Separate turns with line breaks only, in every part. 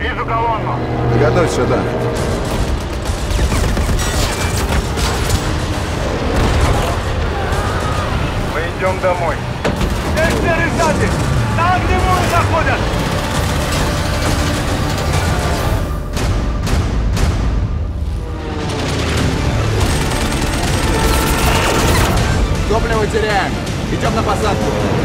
Вижу колонну.
Готовься сюда.
Мы идем домой. Эстеры сзади! На огневую заходят!
Топливо теряем. Идем на посадку.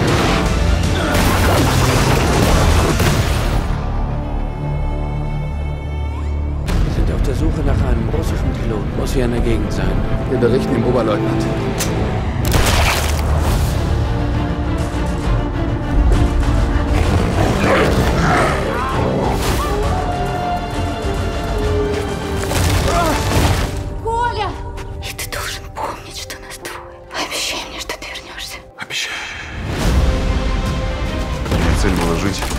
Wir sind auf der Suche nach einem russischen Piloten. Muss hier in der Gegend sein.
Wir berichten dem Oberleutnant.
Коля! И ты должен помнить, что нас двое. Обещай мне, что ты вернешься.
Обещаю. Цель была жить.